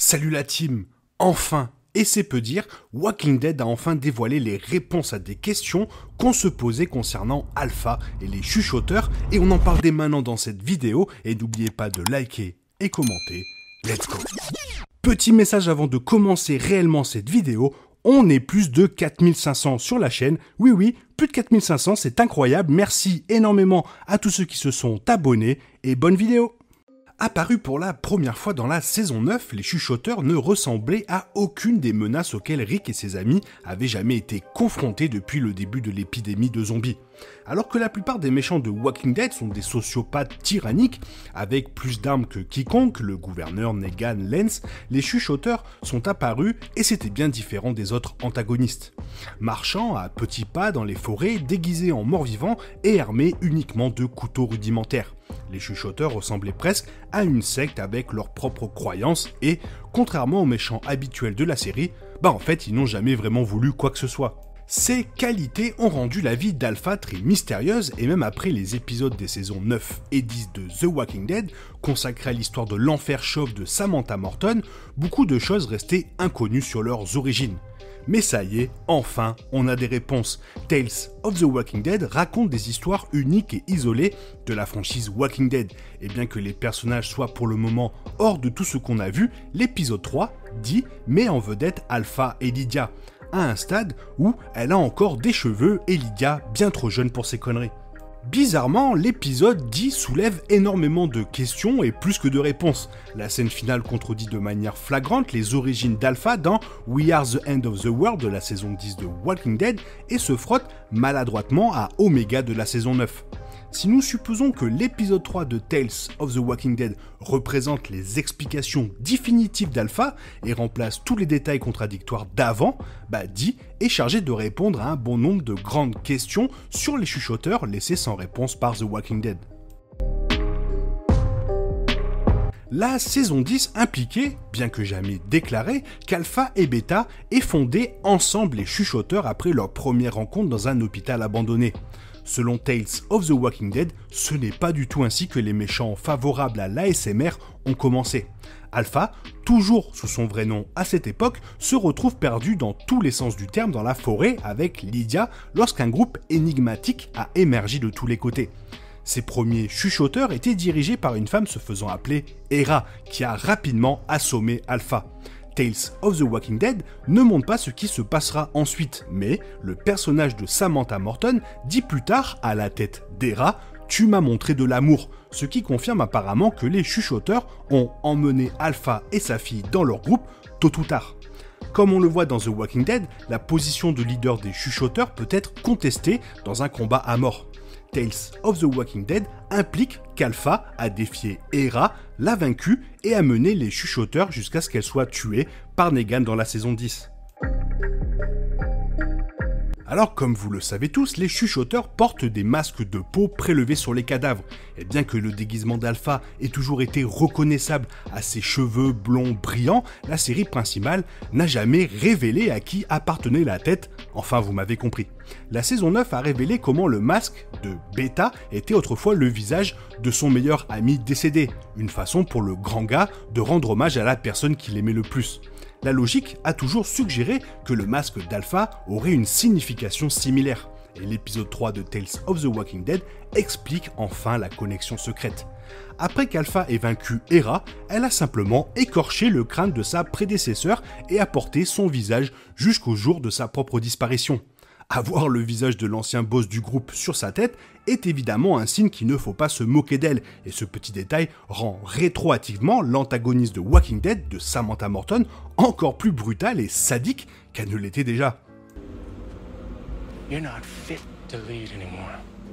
Salut la team! Enfin, et c'est peu dire, Walking Dead a enfin dévoilé les réponses à des questions qu'on se posait concernant Alpha et les chuchoteurs, et on en parle dès maintenant dans cette vidéo, et n'oubliez pas de liker et commenter. Let's go! Petit message avant de commencer réellement cette vidéo, on est plus de 4500 sur la chaîne, oui, plus de 4500, c'est incroyable, merci énormément à tous ceux qui se sont abonnés, et bonne vidéo! Apparu pour la première fois dans la saison 9, les chuchoteurs ne ressemblaient à aucune des menaces auxquelles Rick et ses amis avaient jamais été confrontés depuis le début de l'épidémie de zombies. Alors que la plupart des méchants de Walking Dead sont des sociopathes tyranniques, avec plus d'armes que quiconque, le gouverneur, Negan, Lance, les chuchoteurs sont apparus et c'était bien différent des autres antagonistes. Marchant à petits pas dans les forêts, déguisés en morts-vivants et armés uniquement de couteaux rudimentaires. Les chuchoteurs ressemblaient presque à une secte avec leurs propres croyances et, contrairement aux méchants habituels de la série, en fait ils n'ont jamais vraiment voulu quoi que ce soit. Ces qualités ont rendu la vie d'Alpha très mystérieuse et même après les épisodes des saisons 9 et 10 de The Walking Dead, consacrés à l'histoire de l'enfer chauve de Samantha Morton, beaucoup de choses restaient inconnues sur leurs origines. Mais ça y est, enfin, on a des réponses. Tales of the Walking Dead raconte des histoires uniques et isolées de la franchise Walking Dead. Et bien que les personnages soient pour le moment hors de tout ce qu'on a vu, l'épisode 3, dit, met en vedette Alpha et Lydia, à un stade où elle a encore des cheveux et Lydia bien trop jeune pour ces conneries. Bizarrement, l'épisode 10 soulève énormément de questions et plus que de réponses. La scène finale contredit de manière flagrante les origines d'Alpha dans We Are the End of the World de la saison 10 de Walking Dead et se frotte maladroitement à Omega de la saison 9. Si nous supposons que l'épisode 3 de Tales of the Walking Dead représente les explications définitives d'Alpha et remplace tous les détails contradictoires d'avant, Dee est chargé de répondre à un bon nombre de grandes questions sur les chuchoteurs laissés sans réponse par The Walking Dead. La saison 10 impliquait, bien que jamais déclaré, qu'Alpha et Beta aient fondé ensemble les chuchoteurs après leur première rencontre dans un hôpital abandonné. Selon Tales of the Walking Dead, ce n'est pas du tout ainsi que les méchants favorables à l'ASMR ont commencé. Alpha, toujours sous son vrai nom à cette époque, se retrouve perdu dans tous les sens du terme dans la forêt avec Lydia lorsqu'un groupe énigmatique a émergé de tous les côtés. Ces premiers chuchoteurs étaient dirigés par une femme se faisant appeler Hera, qui a rapidement assommé Alpha. Tales of the Walking Dead ne montre pas ce qui se passera ensuite, mais le personnage de Samantha Morton dit plus tard à la tête d'Hera « Tu m'as montré de l'amour », ce qui confirme apparemment que les chuchoteurs ont emmené Alpha et sa fille dans leur groupe tôt ou tard. Comme on le voit dans The Walking Dead, la position de leader des chuchoteurs peut être contestée dans un combat à mort. Tales of the Walking Dead implique qu'Alpha a défié Hera, l'a vaincue et a mené les chuchoteurs jusqu'à ce qu'elle soit tuée par Negan dans la saison 10. Alors comme vous le savez tous, les chuchoteurs portent des masques de peau prélevés sur les cadavres, et bien que le déguisement d'Alpha ait toujours été reconnaissable à ses cheveux blonds brillants, la série principale n'a jamais révélé à qui appartenait la tête, enfin vous m'avez compris. La saison 9 a révélé comment le masque de Beta était autrefois le visage de son meilleur ami décédé, une façon pour le grand gars de rendre hommage à la personne qu'il aimait le plus. La logique a toujours suggéré que le masque d'Alpha aurait une signification similaire, et l'épisode 3 de Tales of the Walking Dead explique enfin la connexion secrète. Après qu'Alpha ait vaincu Hera, elle a simplement écorché le crâne de sa prédécesseur et a porté son visage jusqu'au jour de sa propre disparition. Avoir le visage de l'ancien boss du groupe sur sa tête est évidemment un signe qu'il ne faut pas se moquer d'elle, et ce petit détail rend rétroactivement l'antagoniste de Walking Dead de Samantha Morton encore plus brutale et sadique qu'elle ne l'était déjà. You're not fit to lead anymore.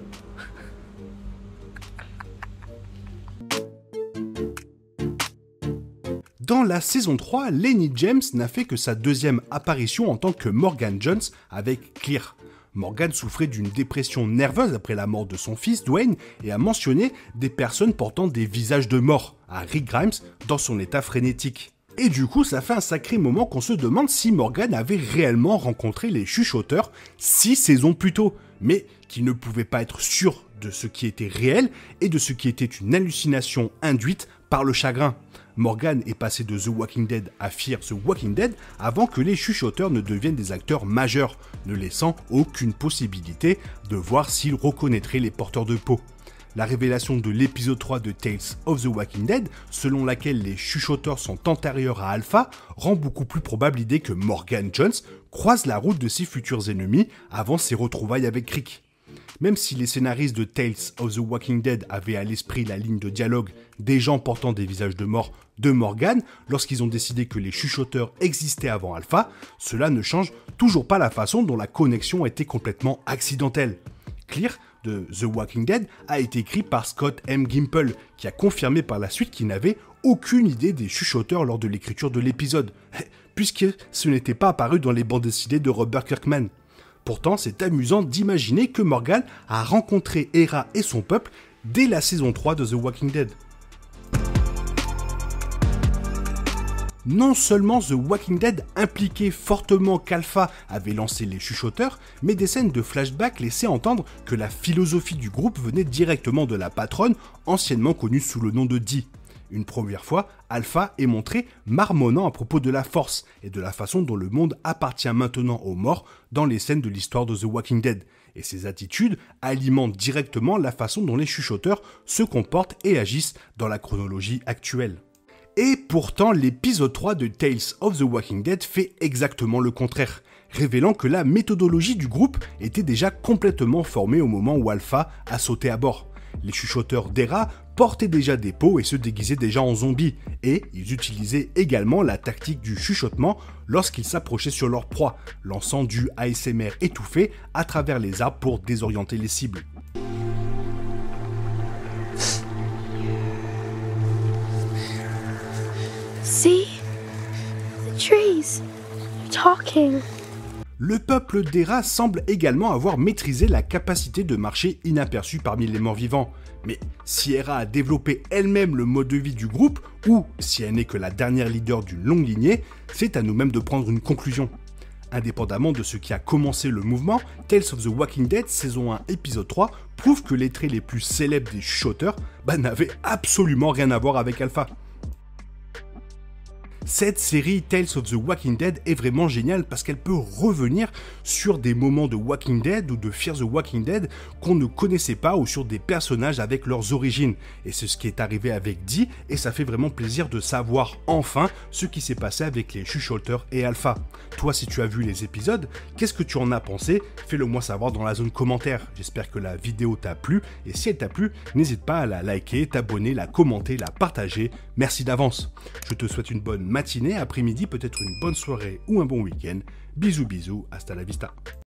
Dans la saison 3, Lenny James n'a fait que sa deuxième apparition en tant que Morgan Jones avec Clear. Morgan souffrait d'une dépression nerveuse après la mort de son fils Dwayne et a mentionné des personnes portant des visages de mort à Rick Grimes dans son état frénétique. Et du coup, ça fait un sacré moment qu'on se demande si Morgan avait réellement rencontré les chuchoteurs 6 saisons plus tôt, mais qu'il ne pouvait pas être sûr de ce qui était réel et de ce qui était une hallucination induite par le chagrin. Morgan est passé de The Walking Dead à Fear the Walking Dead avant que les chuchoteurs ne deviennent des acteurs majeurs, ne laissant aucune possibilité de voir s'ils reconnaîtraient les porteurs de peau. La révélation de l'épisode 3 de Tales of the Walking Dead, selon laquelle les chuchoteurs sont antérieurs à Alpha, rend beaucoup plus probable l'idée que Morgan Jones croise la route de ses futurs ennemis avant ses retrouvailles avec Rick. Même si les scénaristes de Tales of the Walking Dead avaient à l'esprit la ligne de dialogue des gens portant des visages de mort de Morgan lorsqu'ils ont décidé que les chuchoteurs existaient avant Alpha, cela ne change toujours pas la façon dont la connexion a été complètement accidentelle. Clear de The Walking Dead a été écrit par Scott M. Gimple, qui a confirmé par la suite qu'il n'avait aucune idée des chuchoteurs lors de l'écriture de l'épisode, puisque ce n'était pas apparu dans les bandes dessinées de Robert Kirkman. Pourtant, c'est amusant d'imaginer que Morgan a rencontré Hera et son peuple dès la saison 3 de The Walking Dead. Non seulement The Walking Dead impliquait fortement qu'Alpha avait lancé les chuchoteurs, mais des scènes de flashback laissaient entendre que la philosophie du groupe venait directement de la patronne, anciennement connue sous le nom de Dee. Une première fois, Alpha est montré marmonnant à propos de la force et de la façon dont le monde appartient maintenant aux morts dans les scènes de l'histoire de The Walking Dead. Et ces attitudes alimentent directement la façon dont les chuchoteurs se comportent et agissent dans la chronologie actuelle. Et pourtant, l'épisode 3 de Tales of the Walking Dead fait exactement le contraire, révélant que la méthodologie du groupe était déjà complètement formée au moment où Alpha a sauté à bord. Les chuchoteurs d'Hera portaient déjà des peaux et se déguisaient déjà en zombies, et ils utilisaient également la tactique du chuchotement lorsqu'ils s'approchaient sur leur proie, lançant du ASMR étouffé à travers les arbres pour désorienter les cibles. See? The trees. They're talking. Le peuple d'Hera semble également avoir maîtrisé la capacité de marcher inaperçu parmi les morts vivants. Mais si Hera a développé elle-même le mode de vie du groupe, ou si elle n'est que la dernière leader d'une longue lignée, c'est à nous-mêmes de prendre une conclusion. Indépendamment de ce qui a commencé le mouvement, Tales of the Walking Dead saison 1 épisode 3 prouve que les traits les plus célèbres des chuchoteurs n'avaient absolument rien à voir avec Alpha. Cette série Tales of the Walking Dead est vraiment géniale parce qu'elle peut revenir sur des moments de Walking Dead ou de Fear the Walking Dead qu'on ne connaissait pas ou sur des personnages avec leurs origines. Et c'est ce qui est arrivé avec Dee et ça fait vraiment plaisir de savoir enfin ce qui s'est passé avec les chuchoteurs et Alpha. Toi, si tu as vu les épisodes, qu'est-ce que tu en as pensé? Fais-le moi savoir dans la zone commentaire. J'espère que la vidéo t'a plu et si elle t'a plu, n'hésite pas à la liker, t'abonner, la commenter, la partager. Merci d'avance. Je te souhaite une bonne matinée, après-midi, peut-être une bonne soirée ou un bon week-end. Bisous bisous, hasta la vista.